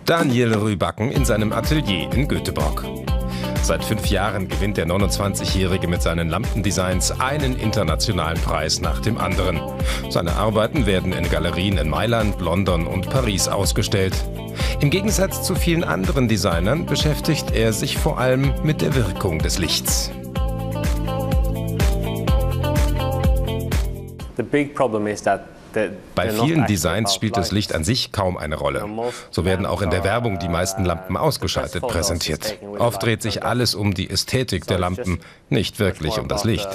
Daniel Rübacken in seinem Atelier in Göteborg. Seit 5 Jahren gewinnt der 29-Jährige mit seinen Lampendesigns einen internationalen Preis nach dem anderen. Seine Arbeiten werden in Galerien in Mailand, London und Paris ausgestellt. Im Gegensatz zu vielen anderen Designern beschäftigt er sich vor allem mit der Wirkung des Lichts. Bei vielen Designs spielt das Licht an sich kaum eine Rolle. So werden auch in der Werbung die meisten Lampen ausgeschaltet präsentiert. Oft dreht sich alles um die Ästhetik der Lampen, nicht wirklich um das Licht.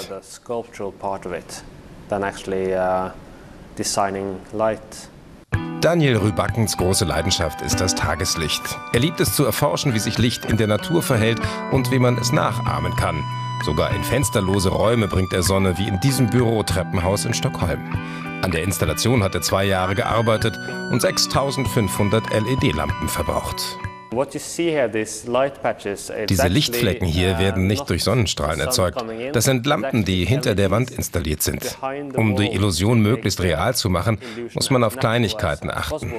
Daniel Rübackens große Leidenschaft ist das Tageslicht. Er liebt es zu erforschen, wie sich Licht in der Natur verhält und wie man es nachahmen kann. Sogar in fensterlose Räume bringt er Sonne, wie in diesem Bürotreppenhaus in Stockholm. An der Installation hat er 2 Jahre gearbeitet und 6500 LED-Lampen verbraucht. Diese Lichtflecken hier werden nicht durch Sonnenstrahlen erzeugt. Das sind Lampen, die hinter der Wand installiert sind. Um die Illusion möglichst real zu machen, muss man auf Kleinigkeiten achten.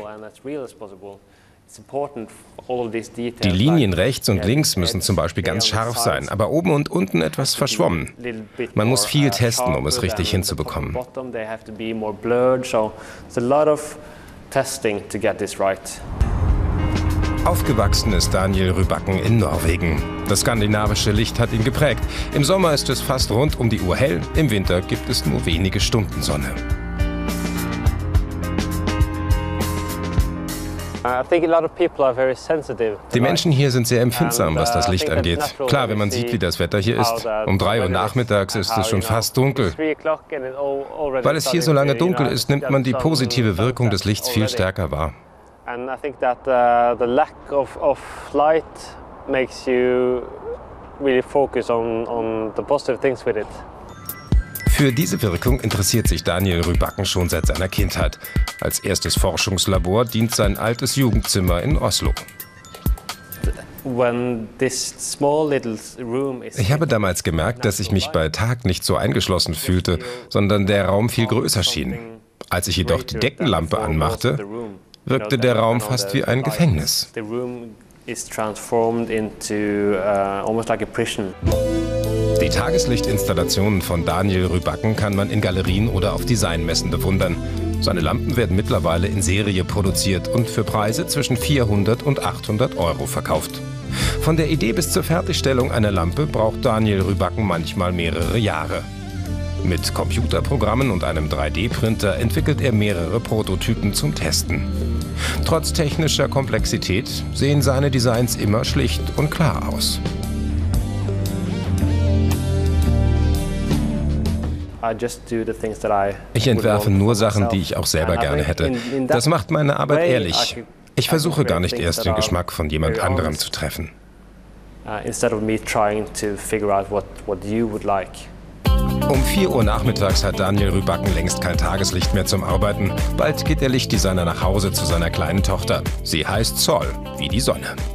Die Linien rechts und links müssen zum Beispiel ganz scharf sein, aber oben und unten etwas verschwommen. Man muss viel testen, um es richtig hinzubekommen. Aufgewachsen ist Daniel Rübacken in Norwegen. Das skandinavische Licht hat ihn geprägt. Im Sommer ist es fast rund um die Uhr hell, im Winter gibt es nur wenige Stunden Sonne. Die Menschen hier sind sehr empfindsam, was das Licht angeht. Klar, wenn man sieht, wie das Wetter hier ist. Um 3 Uhr nachmittags ist es schon fast dunkel. Weil es hier so lange dunkel ist, nimmt man die positive Wirkung des Lichts viel stärker wahr. Für diese Wirkung interessiert sich Daniel Rübacken schon seit seiner Kindheit. Als erstes Forschungslabor dient sein altes Jugendzimmer in Oslo. Ich habe damals gemerkt, dass ich mich bei Tag nicht so eingeschlossen fühlte, sondern der Raum viel größer schien. Als ich jedoch die Deckenlampe anmachte, wirkte der Raum fast wie ein Gefängnis. Die Tageslichtinstallationen von Daniel Rübacken kann man in Galerien oder auf Designmessen bewundern. Seine Lampen werden mittlerweile in Serie produziert und für Preise zwischen 400 und 800 € verkauft. Von der Idee bis zur Fertigstellung einer Lampe braucht Daniel Rübacken manchmal mehrere Jahre. Mit Computerprogrammen und einem 3D-Printer entwickelt er mehrere Prototypen zum Testen. Trotz technischer Komplexität sehen seine Designs immer schlicht und klar aus. Ich entwerfe nur Sachen, die ich auch selber gerne hätte. Das macht meine Arbeit ehrlich. Ich versuche gar nicht erst den Geschmack von jemand anderem zu treffen. Um 4 Uhr nachmittags hat Daniel Rübacken längst kein Tageslicht mehr zum Arbeiten. Bald geht der Lichtdesigner nach Hause zu seiner kleinen Tochter. Sie heißt Sol, wie die Sonne.